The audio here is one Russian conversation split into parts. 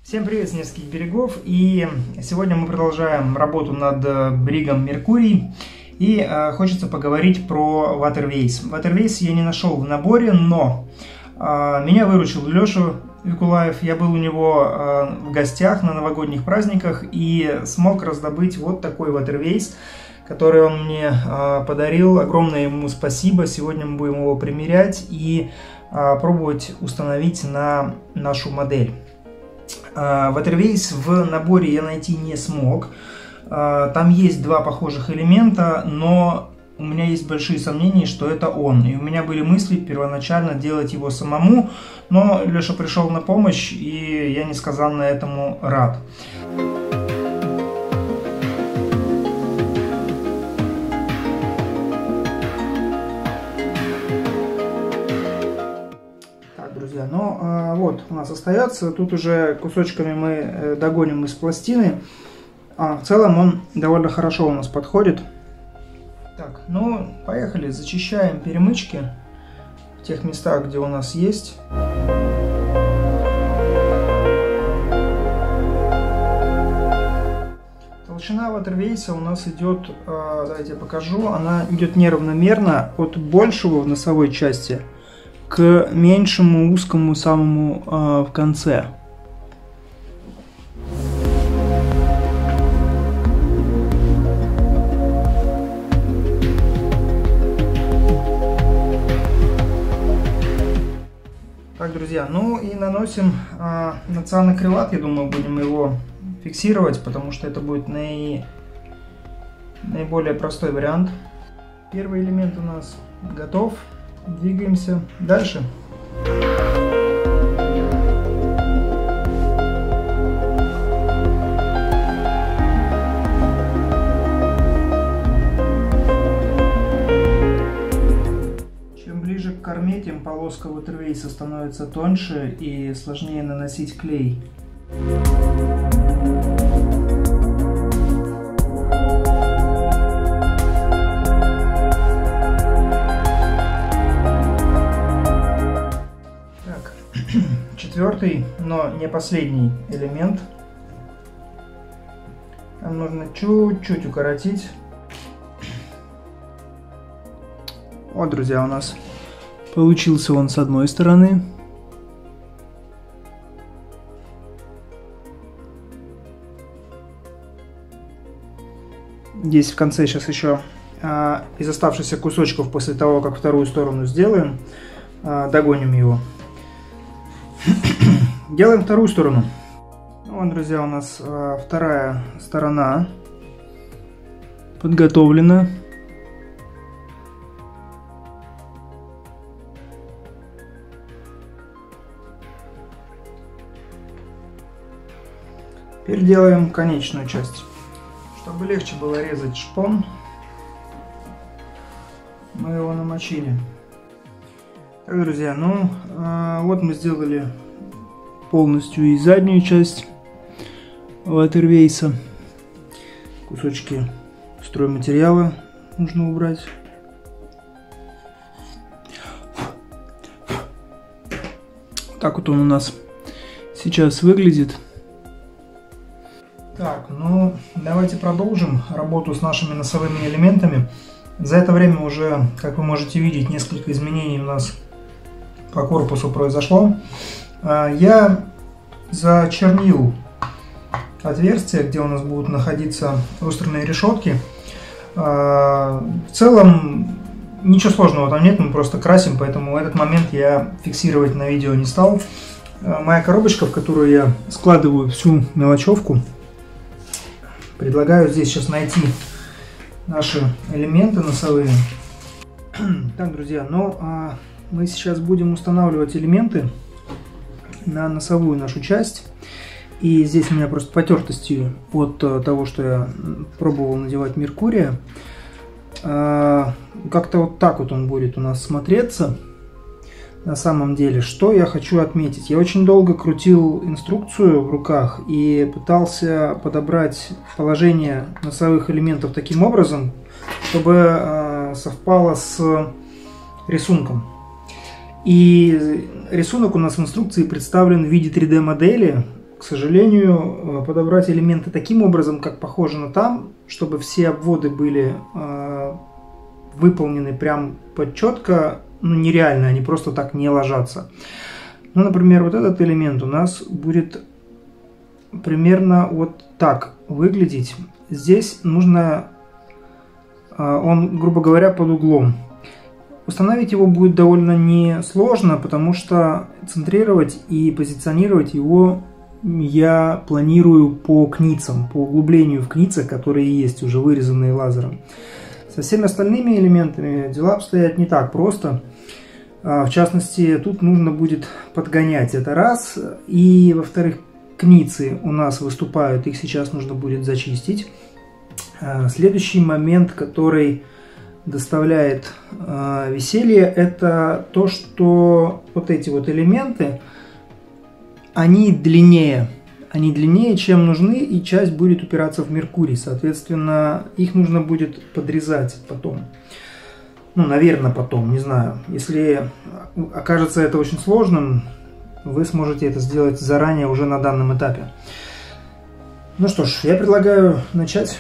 Всем привет с Невских берегов, и сегодня мы продолжаем работу над бригом Меркурий, и хочется поговорить про Waterways. Waterways я не нашел в наборе, но меня выручил Леша Викулаев, я был у него в гостях на новогодних праздниках и смог раздобыть вот такой Waterways, который он мне подарил. Огромное ему спасибо, сегодня мы будем его примерять и пробовать установить на нашу модель. Waterways в наборе я найти не смог. Там есть два похожих элемента, но у меня есть большие сомнения, что это он. И у меня были мысли первоначально делать его самому, но Леша пришел на помощь, и я несказанно этому рад. Друзья, ну вот у нас остается, тут уже кусочками мы догоним из пластины, в целом он довольно хорошо у нас подходит. Так, ну поехали, зачищаем перемычки в тех местах, где у нас есть. Толщина Waterways у нас идет, давайте я покажу, она идет неравномерно от большего в носовой части к меньшему узкому самому в конце. Так, друзья, ну и наносим национокрилат, я думаю, будем его фиксировать, потому что это будет наиболее простой вариант. Первый элемент у нас готов. Двигаемся дальше. Чем ближе к корме, тем полоска Waterways становится тоньше и сложнее наносить клей. Четвертый, но не последний элемент. Нам нужно чуть-чуть укоротить. Вот, друзья, у нас получился он с одной стороны. Здесь в конце сейчас еще из оставшихся кусочков после того, как вторую сторону сделаем, догоним его. Делаем вторую сторону. Вот, друзья, у нас вторая сторона подготовлена. Теперь делаем конечную часть. Чтобы легче было резать шпон, мы его намочили. Так, друзья, ну вот мы сделали полностью и заднюю часть Waterways. Кусочки стройматериала нужно убрать. Так вот он у нас сейчас выглядит. Так, ну давайте продолжим работу с нашими носовыми элементами. За это время уже, как вы можете видеть, несколько изменений у нас по корпусу произошло. Я зачернил отверстия, где у нас будут находиться люстренные решетки. В целом ничего сложного там нет, мы просто красим, поэтому этот момент я фиксировать на видео не стал. Моя коробочка, в которую я складываю всю мелочевку. Предлагаю здесь сейчас найти наши элементы носовые. Так, друзья, ну мы сейчас будем устанавливать элементы на носовую нашу часть. И здесь у меня просто потертости от того, что я пробовал надевать Меркурия. Как-то вот так вот он будет у нас смотреться. На самом деле, что я хочу отметить. Я очень долго крутил инструкцию в руках и пытался подобрать положение носовых элементов таким образом, чтобы совпало с рисунком. И рисунок у нас в инструкции представлен в виде 3D модели. к сожалению, подобрать элементы таким образом, как похоже на там, чтобы все обводы были выполнены прям четко, ну, нереально, они просто так не ложатся. Ну, например, вот этот элемент у нас будет примерно вот так выглядеть. Здесь нужно, он, грубо говоря, под углом. Установить его будет довольно несложно, потому что центрировать и позиционировать его я планирую по кницам, по углублению в кницах, которые есть уже вырезанные лазером. Со всеми остальными элементами дела обстоят не так просто. В частности, тут нужно будет подгонять, это раз. И, во-вторых, кницы у нас выступают, их сейчас нужно будет зачистить. Следующий момент, который доставляет веселье, это то, что вот эти вот элементы, они длиннее, чем нужны, и часть будет упираться в Меркурий. Соответственно, их нужно будет подрезать потом. Ну, наверное, потом, не знаю. Если окажется это очень сложным, вы сможете это сделать заранее, уже на данном этапе. Ну что ж, я предлагаю начать.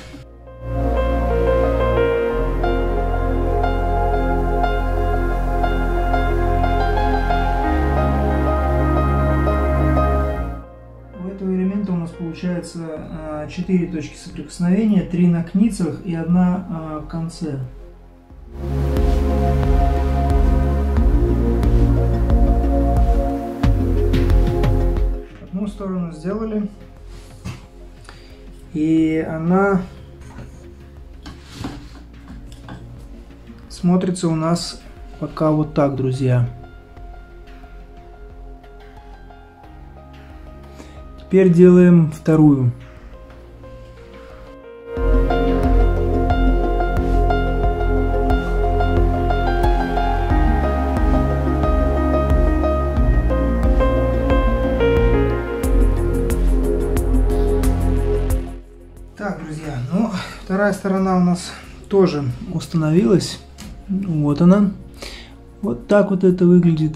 Получается 4 точки соприкосновения, 3 на кницах и 1 в конце. Одну сторону сделали, и она смотрится у нас пока вот так, друзья. Теперь делаем вторую. Так, друзья, ну, вторая сторона у нас тоже установилась. Вот она. Вот так вот это выглядит.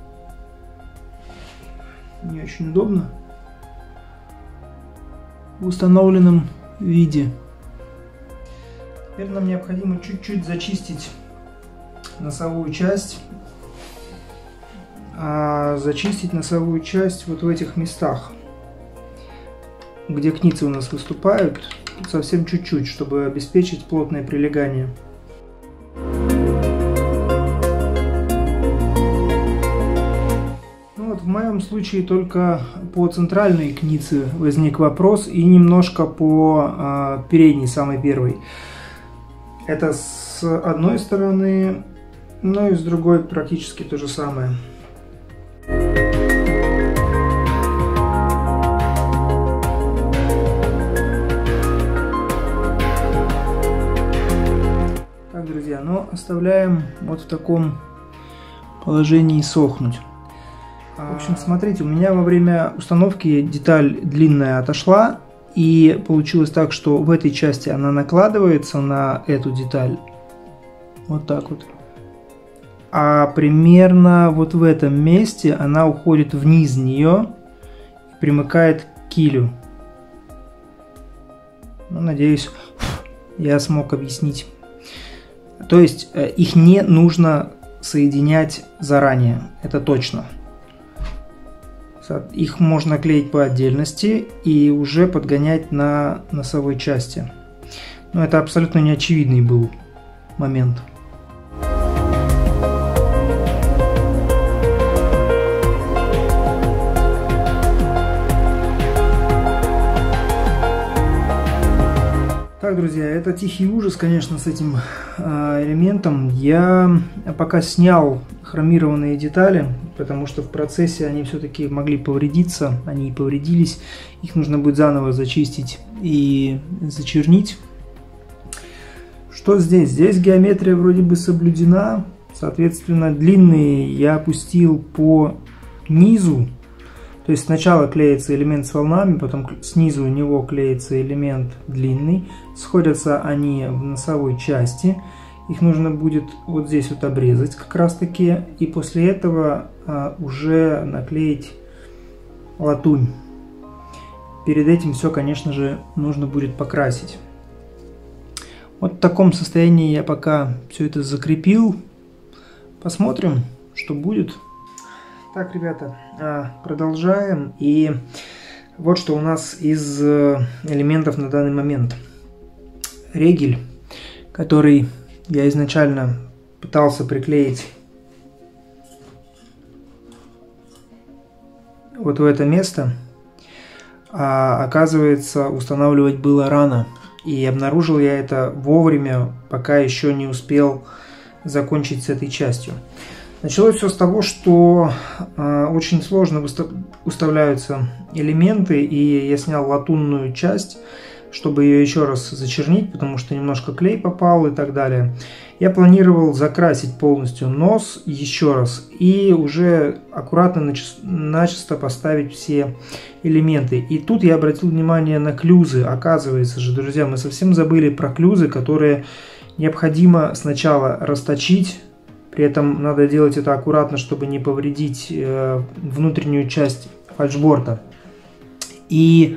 Не очень удобно. В установленном виде. Теперь нам необходимо чуть-чуть зачистить носовую часть. Зачистить носовую часть вот в этих местах, где кницы у нас выступают, совсем чуть-чуть, чтобы обеспечить плотное прилегание. В моем случае только по центральной книце возник вопрос и немножко по передней, самой первой. Это с одной стороны, но и с другой практически то же самое. Так, друзья, ну оставляем вот в таком положении сохнуть. В общем, смотрите, у меня во время установки деталь длинная отошла, и получилось так, что в этой части она накладывается на эту деталь, вот так вот, а примерно вот в этом месте она уходит вниз нее и примыкает к килю. Ну, надеюсь, я смог объяснить. То есть их не нужно соединять заранее, это точно. Их можно клеить по отдельности и уже подгонять на носовой части. Но это абсолютно неочевидный был момент. Так, друзья, это тихий ужас, конечно, с этим элементом. Я пока снял хромированные детали, потому что в процессе они все-таки могли повредиться, они и повредились. Их нужно будет заново зачистить и зачернить. Что здесь? Здесь геометрия вроде бы соблюдена, соответственно, длинные я опустил по низу. То есть сначала клеится элемент с волнами, потом снизу у него клеится элемент длинный. Сходятся они в носовой части. Их нужно будет вот здесь вот обрезать как раз таки. И после этого уже наклеить латунь. перед этим все, конечно же, нужно будет покрасить. Вот в таком состоянии я пока все это закрепил. Посмотрим, что будет. Так, ребята, продолжаем. И вот что у нас из элементов на данный момент. Регель, который я изначально пытался приклеить вот в это место, а оказывается, устанавливать было рано. И обнаружил я это вовремя, пока еще не успел закончить с этой частью. Началось все с того, что очень сложно уставляются элементы, и я снял латунную часть, чтобы ее еще раз зачернить, потому что немножко клей попал и так далее. Я планировал закрасить полностью нос еще раз и уже аккуратно начисто поставить все элементы. И тут я обратил внимание на клюзы. Оказывается же, друзья, мы совсем забыли про клюзы, которые необходимо сначала расточить. При этом надо делать это аккуратно, чтобы не повредить внутреннюю часть фальшборта. И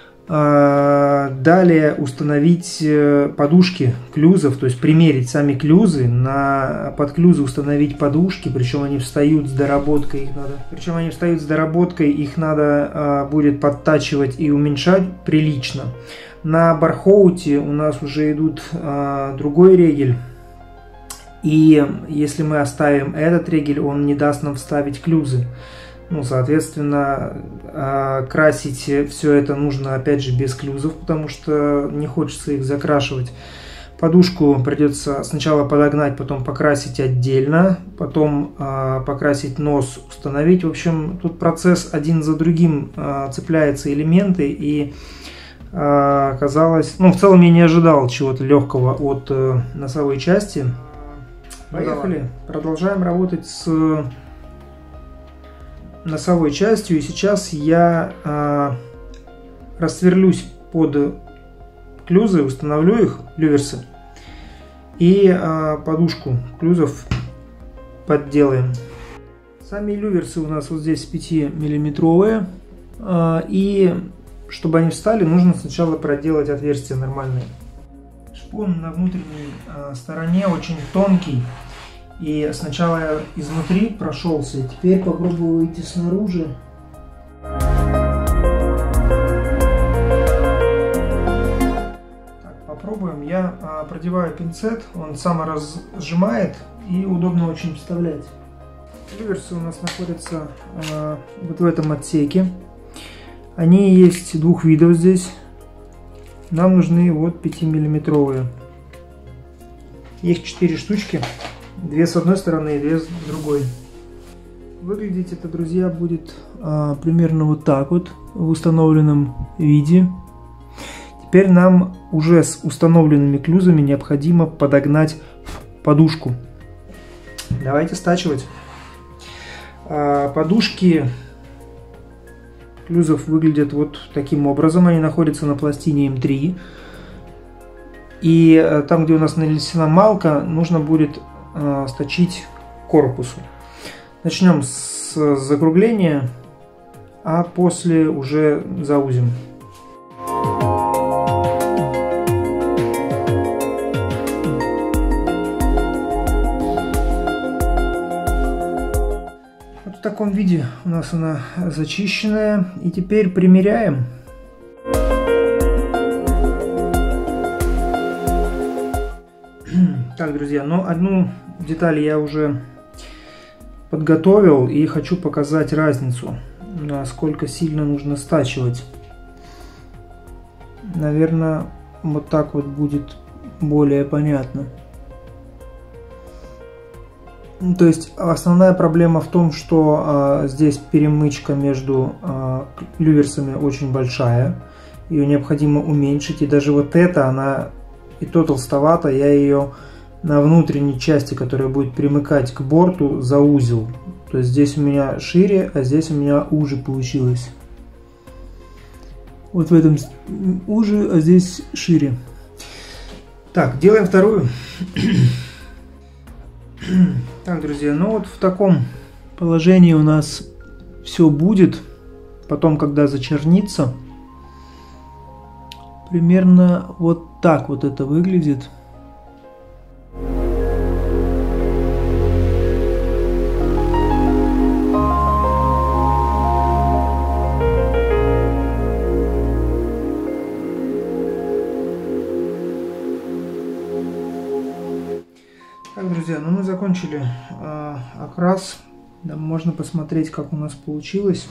далее установить подушки клюзов, то есть примерить сами клюзы, под клюзы установить подушки, причем они встают с доработкой, их надо будет подтачивать и уменьшать прилично. На бархоуте у нас уже идут другой регель, и если мы оставим этот регель, он не даст нам вставить клюзы. Ну, соответственно, красить все это нужно, опять же, без клюзов, потому что не хочется их закрашивать. Подушку придется сначала подогнать, потом покрасить отдельно, потом покрасить нос, установить. В общем, тут процесс один за другим, цепляются элементы, и оказалось... Ну, в целом я не ожидал чего-то легкого от носовой части. Поехали, продолжаем работать с носовой частью, и сейчас я рассверлюсь под клюзы, установлю их, люверсы, и подушку клюзов подделаем. Сами люверсы у нас вот здесь 5-миллиметровые, и чтобы они встали, нужно сначала проделать отверстия нормальные. Шпон на внутренней стороне очень тонкий. И сначала я изнутри прошелся, и теперь попробую выйти снаружи. Так, попробуем. Я продеваю пинцет, он саморазжимает и удобно очень вставлять. Люверсы у нас находятся вот в этом отсеке. Они есть двух видов здесь. Нам нужны вот 5-миллиметровые. Их 4 штучки. 2 с одной стороны и 2 с другой. Выглядеть это, друзья, будет примерно вот так вот в установленном виде. Теперь нам уже с установленными клюзами необходимо подогнать подушку. Давайте стачивать. Подушки клюзов выглядят вот таким образом. Они находятся на пластине М3. И там, где у нас нанесена малка, нужно будет сточить корпусу. Начнем с закругления, а после уже заузим. Вот в таком виде у нас она зачищенная. И теперь примеряем. Так, друзья, но одну деталь я уже подготовил и хочу показать разницу, насколько сильно нужно стачивать. Наверное, вот так вот будет более понятно. То есть основная проблема в том, что здесь перемычка между люверсами очень большая, ее необходимо уменьшить, и даже вот эта, она и то толстовата, я ее на внутренней части, которая будет примыкать к борту, заузил. То есть здесь у меня шире, а здесь у меня уже получилось. Вот в этом уже, а здесь шире. Так, делаем вторую. Так, друзья, ну вот в таком положении у нас все будет. Потом, когда зачернится, примерно вот так вот это выглядит. Так, друзья, ну мы закончили окрас. Да, можно посмотреть, как у нас получилось.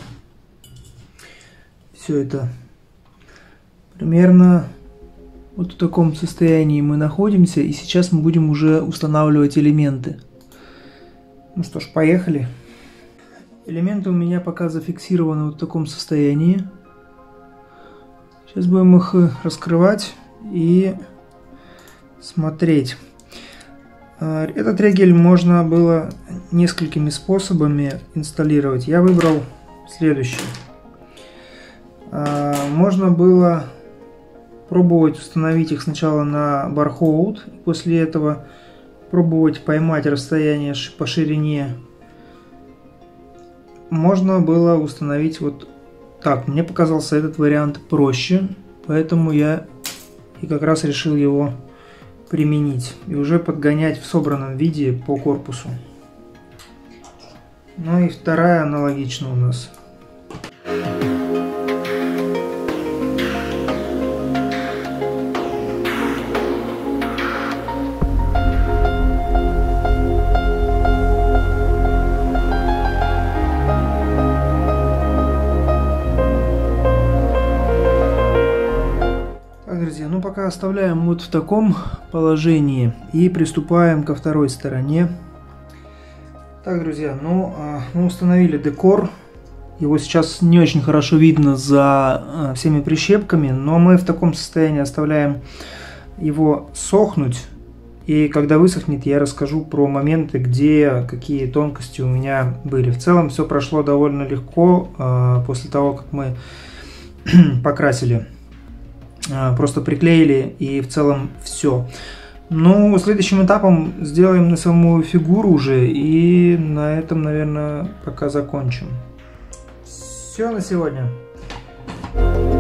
Все это примерно вот в таком состоянии мы находимся. И сейчас мы будем уже устанавливать элементы. Ну что ж, поехали. Элементы у меня пока зафиксированы вот в таком состоянии. Сейчас будем их раскрывать и смотреть. Этот регель можно было несколькими способами инсталлировать. Я выбрал следующий. Можно было пробовать установить их сначала на бархолд, и после этого пробовать поймать расстояние по ширине. Можно было установить вот так. Мне показался этот вариант проще, поэтому я и как раз решил его применить и уже подгонять в собранном виде по корпусу. Ну и вторая аналогично у нас. Друзья, ну пока оставляем вот в таком положении и приступаем ко второй стороне. Так, друзья, ну мы установили декор. Его сейчас не очень хорошо видно за всеми прищепками, но мы в таком состоянии оставляем его сохнуть. И когда высохнет, я расскажу про моменты, где какие тонкости у меня были. В целом все прошло довольно легко после того, как мы покрасили. Просто приклеили и в целом все. Ну, следующим этапом сделаем носовую фигуру уже, и на этом, наверное, пока закончим. Все на сегодня.